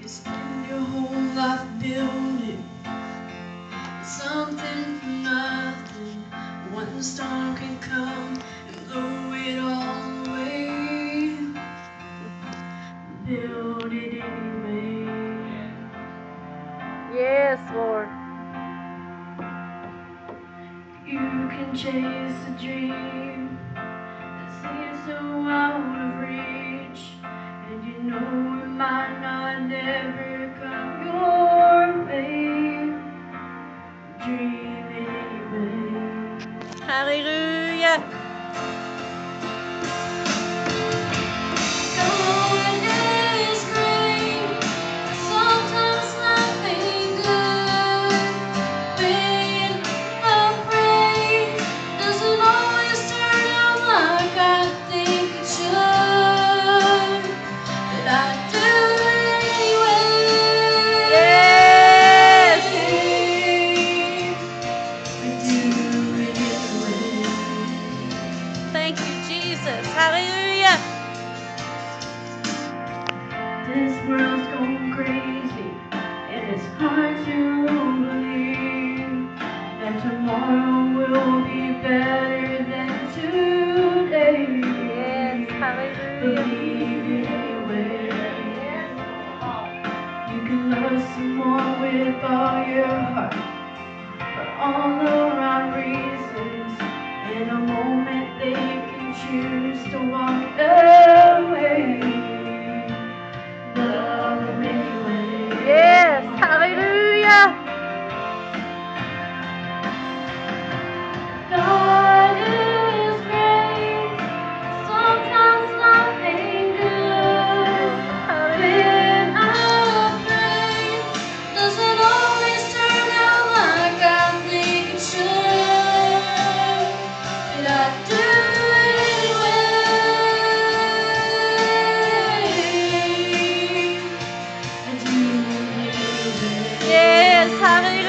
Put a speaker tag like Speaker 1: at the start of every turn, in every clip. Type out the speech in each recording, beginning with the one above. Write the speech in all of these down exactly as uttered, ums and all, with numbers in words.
Speaker 1: Spend your whole life building something from nothing. One storm can come and blow it all away. Build it anyway.
Speaker 2: Yes, Lord.
Speaker 1: You can chase a dream that seems so out of reach, and you know it might not never come your way. Dream it anyway.
Speaker 2: Hallelujah.
Speaker 1: God is great. Sometimes life ain't good. Being afraid doesn't always turn out like I think it should. But I do it anyway.
Speaker 2: Yes.
Speaker 1: I do it anyway.
Speaker 2: Thank you, Jesus. Hallelujah.
Speaker 1: This world's going crazy, and it's hard to believe that tomorrow will be better than today.
Speaker 2: Yes. Hallelujah.
Speaker 1: Believe it anyway. You can love someone with all your heart for all the right reasons. In a moment, they can choose to walk away. Love them anyway.
Speaker 2: Yes. Hallelujah.
Speaker 1: God is great. Sometimes life ain't good. When I'm afraid, doesn't always turn out like I think it should. But I do it anyway. I do it anyway.
Speaker 2: Yes. Hallelujah.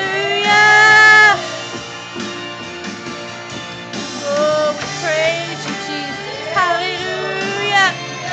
Speaker 2: Oh, we praise you, Jesus. Hallelujah.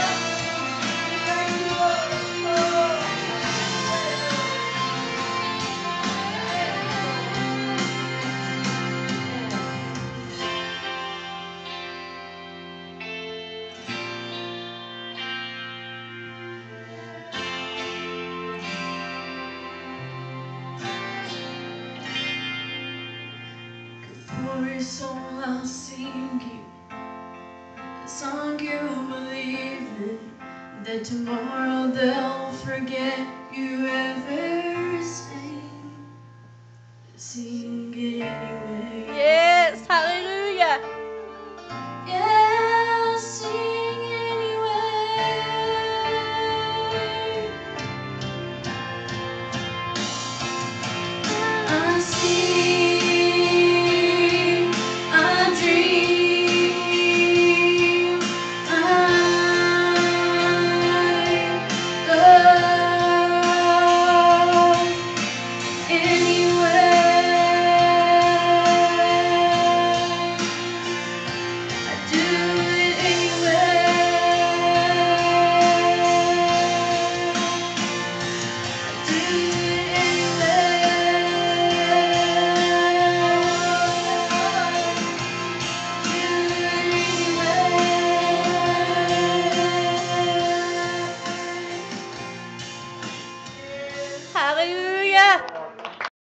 Speaker 1: For your soul I'll sing you a song you believe in, that tomorrow they'll forget you ever sang. Sing it anyway.
Speaker 2: Yes. Hallelujah.
Speaker 1: Yeah, sing anyway. I see, I dream, I love anyway. I do it anyway. I do it anyway.
Speaker 2: Hallelujah.